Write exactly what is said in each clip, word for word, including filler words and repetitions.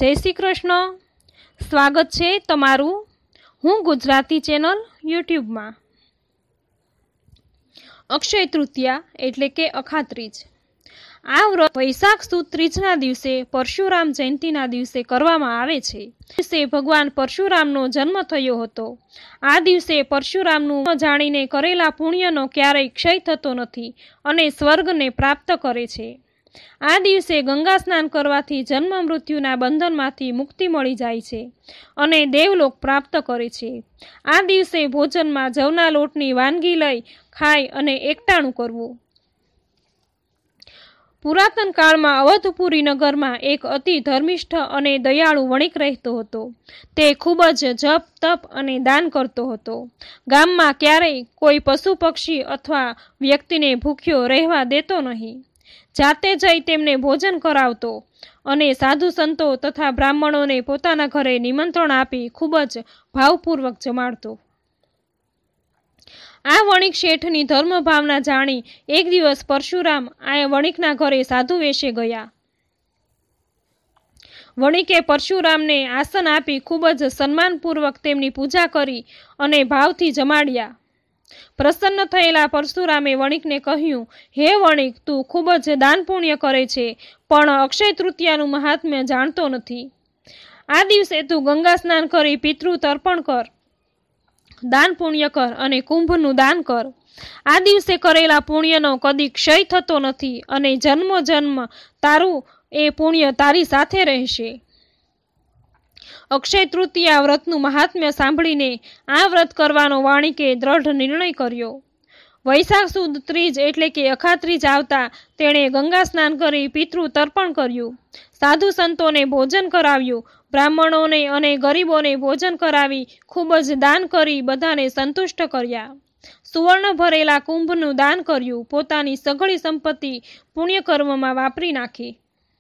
જય શ્રી કૃષ્ણ. સ્વાગત છે તમારું હું ગુજરાતી ચેનલ યુટ્યુબમાં. અક્ષય તૃતીયા એટલે કે અખાત્રીજ. આ વ્રત વૈશાખ સુદ ત્રીજના દિવસે પરશુરામ જયંતિના દિવસે કરવામાં આવે છે. દિવસે ભગવાન પરશુરામનો જન્મ થયો હતો. આ દિવસે પરશુરામનું જાણીને કરેલા પુણ્યનો ક્યારેય ક્ષય થતો નથી અને સ્વર્ગને પ્રાપ્ત કરે છે. આ દિવસે ગંગા સ્નાન કરવાથી જન્મ મૃત્યુના બંધનમાંથી મુક્તિ મળી જાય છે અને દેવલોક પ્રાપ્ત કરે છે. આ દિવસે ભોજનમાં જવના લોટની વાનગી લઈ ખાઈ અને એકટાણું કરવું. પુરાતન કાળમાં અવધપુરી નગરમાં એક અતિ ધર્મિષ્ઠ અને દયાળુ વણિક રહેતો હતો. તે ખૂબ જ જપ તપ અને દાન કરતો હતો. ગામમાં ક્યારેય કોઈ પશુ પક્ષી અથવા વ્યક્તિને ભૂખ્યો રહેવા દેતો નહીં. જાતે જઈ તેમને ભોજન કરાવતો અને સાધુ સંતો તથા બ્રાહ્મણોને પોતાના ઘરે નિમંત્રણ આપી ખૂબ જ ભાવપૂર્વક જમાડતો. આ વણિક શેઠની ધર્મ ભાવના જાણી એક દિવસ પરશુરામ આ વણિકના ઘરે સાધુ વેશે ગયા. વણિકે પરશુરામને આસન આપી ખૂબ જ સન્માનપૂર્વક તેમની પૂજા કરી અને ભાવથી જમાડ્યા. પ્રસન્ન થયેલા પરશુરામે વણિકને કહ્યું, હે વણિક, તું ખૂબ જ દાન પુણ્ય કરે છે, પણ અક્ષય તૃતીયાનું મહાત્મ્ય જાણતો નથી. આ દિવસે તું ગંગા સ્નાન કરી પિતૃ તર્પણ કર, દાન પુણ્ય કર અને કુંભનું દાન કર. આ દિવસે કરેલા પુણ્યનો કદી ક્ષય થતો નથી અને જન્મો જન્મ તારું એ પુણ્ય તારી સાથે રહેશે. અક્ષય તૃતીયા વ્રતનું મહાત્મ્ય સાંભળીને આ વ્રત કરવાનો વાણિકે દ્રઢ નિર્ણય કર્યો. વૈશાખ સુદ ત્રીજ એટલે કે અખાત્રીજ આવતા તેણે ગંગા સ્નાન કરી પિતૃ તર્પણ કર્યું. સાધુ સંતોને ભોજન કરાવ્યું. બ્રાહ્મણોને અને ગરીબોને ભોજન કરાવી ખૂબ જ દાન કરી બધાને સંતુષ્ટ કર્યા. સુવર્ણ ભરેલા કુંભનું દાન કર્યું. પોતાની સઘળી સંપત્તિ પુણ્યકર્મમાં વાપરી નાખી.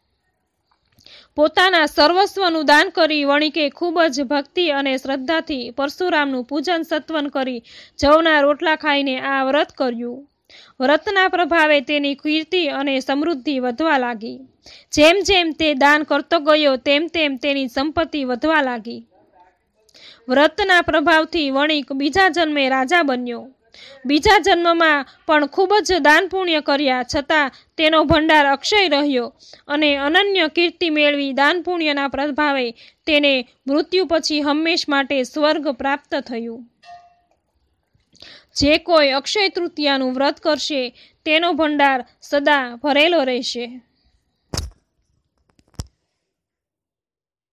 પોતાના સર્વસ્વનું દાન કરી વણિકે ખૂબ જ ભક્તિ અને શ્રદ્ધાથી પરશુરામનું પૂજન સત્વન કરી જવના રોટલા ખાઈને આ વ્રત કર્યું. વ્રતના પ્રભાવે તેની કીર્તિ અને સમૃદ્ધિ વધવા લાગી. જેમ જેમ તે દાન કરતો ગયો તેમ તેમ તેની સંપત્તિ વધવા લાગી. વ્રતના પ્રભાવથી વણિક બીજા જન્મે રાજા બન્યો. બીજા જન્મમાં પણ ખૂબ જ દાન પુણ્ય કર્યા છતાં તેનો ભંડાર અક્ષય રહ્યો અને અનન્ય કીર્તિ મેળવી દાન પુણ્યના પ્રભાવે તેને મૃત્યુ પછી હંમેશ માટે સ્વર્ગ પ્રાપ્ત થયું. જે કોઈ અક્ષય તૃતીયાનું વ્રત કરશે તેનો ભંડાર સદા ભરેલો રહેશે.